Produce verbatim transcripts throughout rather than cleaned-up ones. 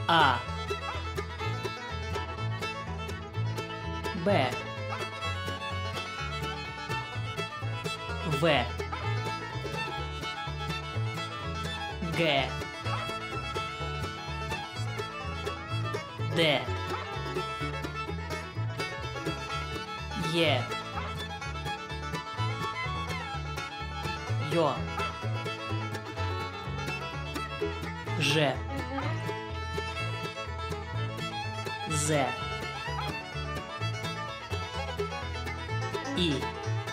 А. Б. В. Г. Д. Е. Ё. Ж. З. И.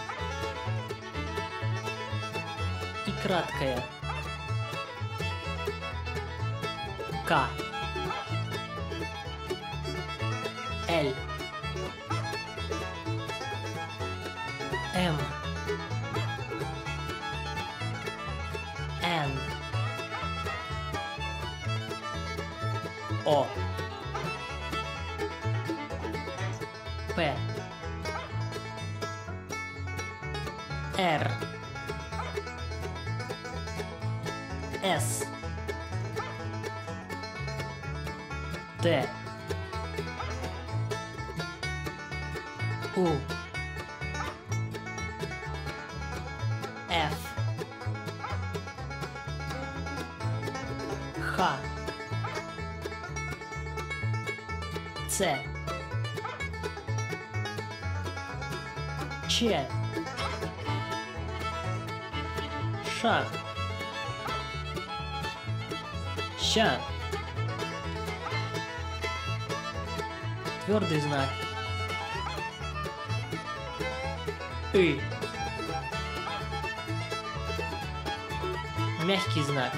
И краткое. К. Л. М. Н. О. П. Р. С. Т. У. Ф. Х. Ц. Ч. Ш. Щ. Твердый знак. И. Мягкий знак.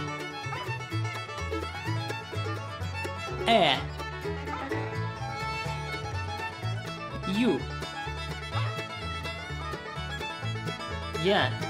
Э. Ю. Я.